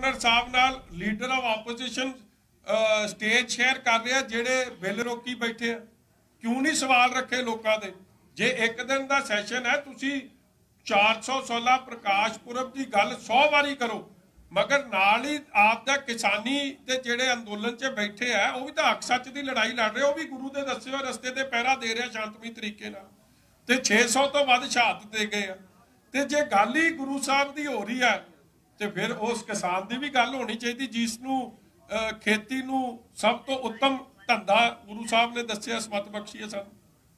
Governor साहब नाल leader of opposition stage share कर रहे जेडे बिल रोकी बैठे, क्यों नहीं सवाल रखे लोगों के? जे एक दिन का सैशन है, तुसी 416 प्रकाश पुरब की गल 100 बारी करो, मगर नाल ही आपदा किसानी ते जेडे अंदोलन च बैठे है वह भी तो हक सच की लड़ाई लड़ रहे, वह भी गुरु के दसे हुए रस्ते ते पहरा दे रहे शांतमई तरीके नाल, ते 600 तो वध शहादत दे गए। ते जे गल ही गुरु साहब की हो रही है तो फिर उस किसान की भी गल होनी चाहिए जिसनों खेती नूं सब तो उत्तम धंधा गुरु साहब ने दसिया, समत बख्शी है सानूं।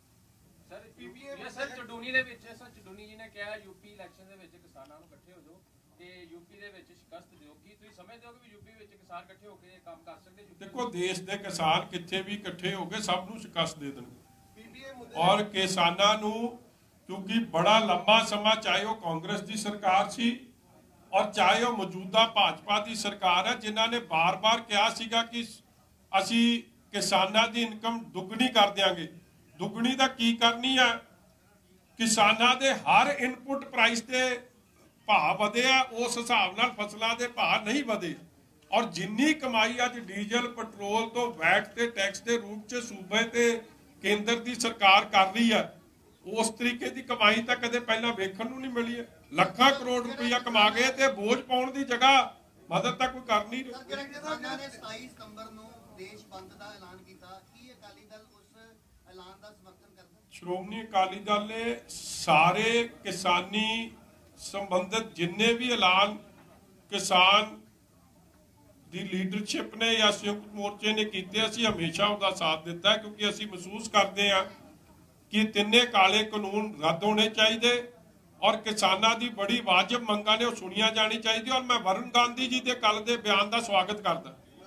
सर चडूनी दे विच चडूनी जी ने कहा यूपी इलैक्शन दे विच किसानां नूं इकट्ठे हो जाओ ते यूपी दे विच शिकस्त दिओ, की तुसीं समझदे हो कि यूपी विच किसान इकट्ठे होके काम कर सकदे? देखो देश दे किसान कित्थे भी इकट्ठे हो गए सब नूं शिकस्त दे देणगे, और किसानां नूं क्योंकि बड़ा लंबा समा चाहे वह कांग्रेस की सरकार सी और चाहे वह मौजूदा भाजपा की सरकार है, जिन्हां ने बार बार कहा सीगा कि असी किसानां दी इनकम दुगनी कर देंगे। दुगनी दा की करनी है? किसानां दे हर इनपुट प्राइस के भाव वधे आ, उस हिसाब नाल फसलां दे भाव नहीं वधे, और जिन्नी कमाई अज डीजल पेट्रोल तो वैट ते टैक्स के रूप च सूबे ते केंद्र की सरकार कर रही है, उस तरीके की कमाई तो कदे पहला वेखण नूं नहीं मिली है। ਲੱਖਾਂ ਕਰੋੜ रुपया कमा गए ते बोझ पाउण दी जगह मदद तक कोई कर नहीं रहे। श्रोमणी अकाली दल ने सारे किसानी संबंधित जिन्ने भी ऐलान किसान दी लीडरशिप ने या संयुक्त मोर्चे ने कीते, असीं हमेशा उसका साथ दिता है, क्योंकि असीं महसूस करते हैं कि तिन्ने काले कानून रद्द होने चाहिए और किसानों की बड़ी वाजिब मंगां ने सुनिया जानी चाहिए। और मैं वरुण गांधी जी के कल के बयान का स्वागत करता।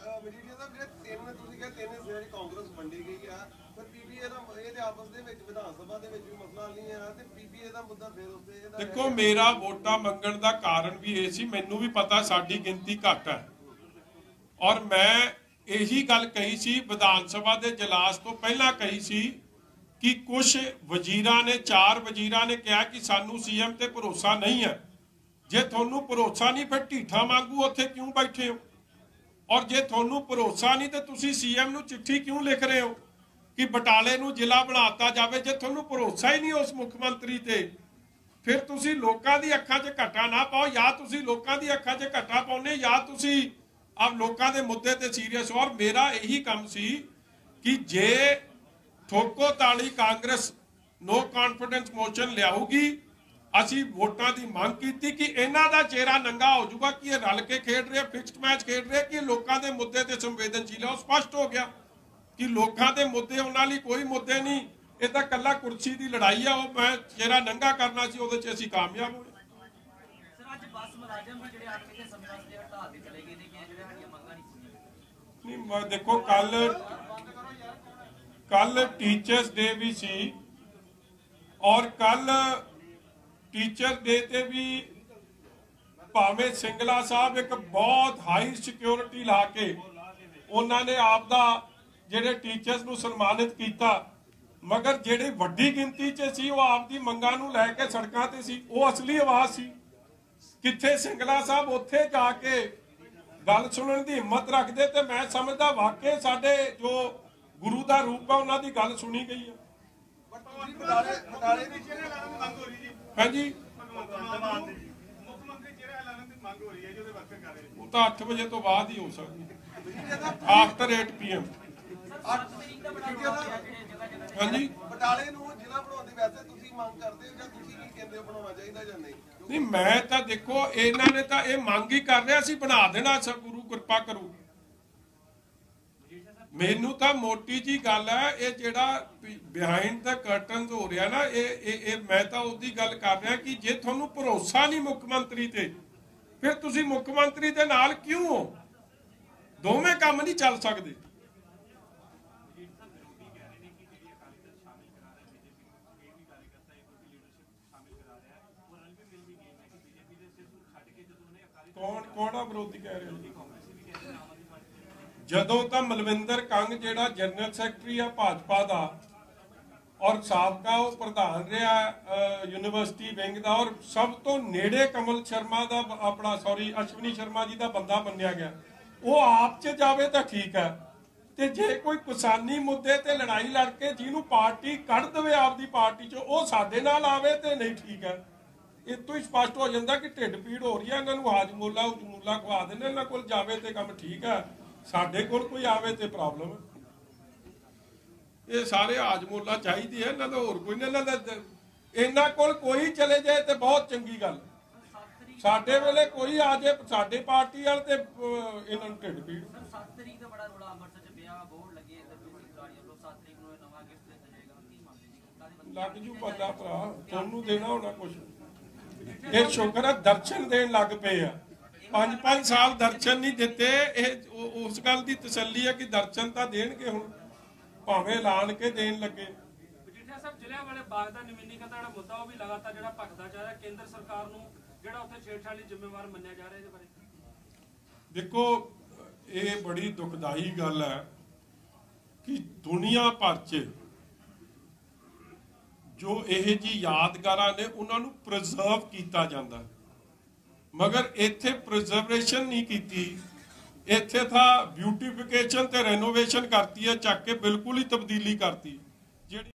देखो मेरा वोटा मंगण का कारण भी ये सी, मैनू भी पता साडी गिनती घट है, और मैं यही गल कही सी विधान सभा के इजलास तो पहला कही सी कि कुछ वजीरां ने 4 वजीरां ने कहा कि सानू सीएम ते भरोसा नहीं है। जे थोनू भरोसा नहीं फिर ढीठा वांगू उत्थे क्यों बैठे हो, और जे थोनू भरोसा नहीं तो तुसी सीएम नू चिट्ठी क्यों लिख रहे हो कि बटाले नू जिला बनाता जावे? जे थोनू भरोसा ही नहीं उस मुख्यमंत्री ते, फिर तुसी लोकां दी अखां 'च घटा ना पाओ, या तुसी लोकां दी अखां 'च घटा पाउने, या तुसी अब लोकां दे मुद्दे ते सीरियस हो। और मेरा यही काम सी कि जे ठोको ताली कांग्रेस नो कॉन्फिडेंस मोशन लियाऊगी, असी वोटां की मांग की कि इन्हां दा चेहरा नंगा हो जाऊगा कि ये रल के खेड रहे, फिक्स्ड मैच खेड रहे, कि लोगों के मुद्दे ते संवेदनशील है। स्पष्ट हो गया कि लोगों के मुद्दे उन्हां लई कोई मुद्दे नहीं, ये तो कल्ला कुर्सी की लड़ाई है। वो मैं चेहरा नंगा करना सी, उहदे च असीं कामयाब होए। नहीं देखो कल टीचर्स डे भी सी, और कल टीचर डे ते भी भावें सिंगला साहब एक बहुत हाई सिक्योरिटी ला के उन्होंने आपदा जेडे टीचर्स नूं सन्मानित किया, मगर जेडी वड्डी गिनती च सी वो आपदी मंगां नूं लैके सड़कां ते सी, वो असली आवाज सी। किथे सिंगला साहब उत्थे जाके गल सुनने की हिम्मत रखते, तो मैं समझदा वाकई साडे जो गुरु का रूप है उन्होंने गल सुनी गई है। हाँ जी, वो तो 8 बजे तो बाद ही हो सकती, आफ्टर 8 PM। हाँ जी, नहीं मैं तो देखो इन्होंने तो ये मांग ही कर रहे, असीं बना देना, सब गुरु कृपा करू। मैनू तो मोटी जी गल है, ये जेड़ा बिहाइंड द कर्टन हो रहा ना, ये मैं तो उसकी गल कर रहा कि जे थोनू भरोसा नहीं मुख्यमंत्री ते, फिर तुसी मुख्यमंत्री दे नाल क्यों हो? दोवें काम नहीं चल सकते। कौन विरोधी कह रहे? जदों तो मलविंदर कंग जिहड़ा जनरल सैकटरी है भाजपा का, ਔਰ ਸਾਬਕਾ ਉਹ ਪ੍ਰਧਾਨ ਰਿਹਾ ਯੂਨੀਵਰਸਿਟੀ ਵਿੰਗ ਦਾ, ਔਰ ਸਭ ਤੋਂ ਨੇੜੇ ਕਮਲ ਸ਼ਰਮਾ ਦਾ ਅਸ਼ਵਨੀ ਸ਼ਰਮਾ ਜੀ ਦਾ ਬੰਦਾ ਮੰਨਿਆ ਗਿਆ। ਉਹ ਆਪ 'ਚ ਜਾਵੇ ਤਾਂ ਠੀਕ ਹੈ, ਤੇ ਜੇ ਕੋਈ ਕਿਸਾਨੀ ਮੁੱਦੇ ਤੇ ਲੜਾਈ ਲੜ ਕੇ ਜਿਹਨੂੰ ਪਾਰਟੀ ਕੱਢ ਦੇਵੇ ਆਪਦੀ ਪਾਰਟੀ 'ਚੋਂ, ਉਹ ਸਾਡੇ ਨਾਲ ਆਵੇ ਤੇ ਨਹੀਂ ਠੀਕ ਹੈ। ਇਹ ਤੋਂ ਹੀ ਸਪਸ਼ਟ ਹੋ ਜਾਂਦਾ ਕਿ ਢਿੱਡ ਪੀੜ ਹੋ ਰਹੀ ਹੈ, ਇਹਨਾਂ ਨੂੰ ਹਾਜਮੋਲਾ ਉਜਮੂਲਾ ਖਵਾ ਦੇਣੇ, ਇਹਨਾਂ ਕੋਲ ਜਾਵੇ ਤੇ ਕੰਮ ਠੀਕ ਹੈ, ਸਾਡੇ ਕੋਲ ਕੋਈ ਆਵੇ ਤੇ ਪ੍ਰੋਬਲਮ ਹੈ। ਇਹ ਸਾਰੇ ਹਾਜਮੋਲਾ ਚਾਹੀਦੀ ਹੈ, ਇਹਨਾਂ ਦਾ ਹੋਰ ਕੋਈ ਨਹੀਂ। ਇਹਨਾਂ ਕੋਲ ਕੋਈ ਚਲੇ ਜਾਏ ਤੇ ਬਹੁਤ ਚੰਗੀ ਗੱਲ। ਸਾਡੇ ਵੇਲੇ ਕੋਈ ਆ ਜਾਏ ਸਾਡੇ ਪਾਰਟੀ ਵਾਲ ਤੇ ਇਹਨਾਂ ਨੂੰ ਢਿੱਡ ਪੀੜ। 7 ਤਰੀਕ ਦਾ ਬੜਾ ਰੌਲਾ ਅੰਮ੍ਰਿਤਸਰ ਚ ਪਿਆ, ਬੋਰਡ ਲੱਗੇ ਤੇ ਲੋਕ 7 ਤਰੀਕ ਨੂੰ ਨਵਾਂ ਗਿਫਟ ਦਿੱਤਾ ਜਾਏਗਾ, ਕੀ ਮੰਨਦੇ ਜੀ? ਲੱਗ ਜੂ ਪਤਾ ਭਰਾ, ਤੁਹਾਨੂੰ ਦੇਣਾ ਹੋਣਾ ਕੁਛ। ਇਹ ਸ਼ੁਕਰ ਹੈ ਦਰਸ਼ਨ ਦੇਣ ਲੱਗ ਪਏ ਆ। 5-5 ਸਾਲ ਦਰਸ਼ਨ ਨਹੀਂ ਦਿੱਤੇ। ਇਹ ਉਸ ਗੱਲ ਦੀ ਤਸੱਲੀ ਹੈ ਕਿ ਦਰਸ਼ਨ ਤਾਂ ਦੇਣਗੇ ਹੁਣ, ਭਾਵੇਂ ਐਲਾਨ ਕੇ ਦੇਣ ਲੱਗੇ। ਮਜੀਠੀਆ ਸਾਹਿਬ, ਜਲਿਆਂਵਾਲੇ ਬਾਗ ਦਾ ਨਵੀਨੀਕਰਨ ਦਾ ਮੁੱਦਾ ਉਹ ਵੀ ਲਗਾਤਾਰ ਜਿਹੜਾ ਭਖਦਾ ਜਾ ਰਿਹਾ, ਕੇਂਦਰ ਸਰਕਾਰ ਨੂੰ ਜਿਹੜਾ ਉੱਥੇ ਛੇੜਛਾੜ ਲਈ ਜ਼ਿੰਮੇਵਾਰ ਮੰਨਿਆ ਜਾ ਰਿਹਾ, ਇਹਦੇ ਬਾਰੇ ਦੇਖੋ, ਇਹ ਬੜੀ ਦੁਖਦਾਈ ਗੱਲ ਹੈ ਕਿ ਦੁਨੀਆ ਭਰ 'ਚ ਜੋ ਇਹ ਜੀ ਯਾਦਗਾਰਾਂ ਨੇ ਉਹਨਾਂ ਨੂੰ ਪ੍ਰੀਜ਼ਰਵ ਕੀਤਾ ਜਾਂਦਾ, ਮਗਰ ਇੱਥੇ ਪ੍ਰੀਜ਼ਰਵੇਸ਼ਨ ਨਹੀਂ ਕੀਤੀ। ਇੱਥੇ ਤਾਂ ਬਿਊਟੀਫਿਕੇਸ਼ਨ ਤੇ ਰੈਨੋਵੇਸ਼ਨ ਕਰਤੀ ਹੈ, ਚੱਕ ਕੇ ਬਿਲਕੁਲ ਹੀ ਤਬਦੀਲੀ ਕਰਤੀ।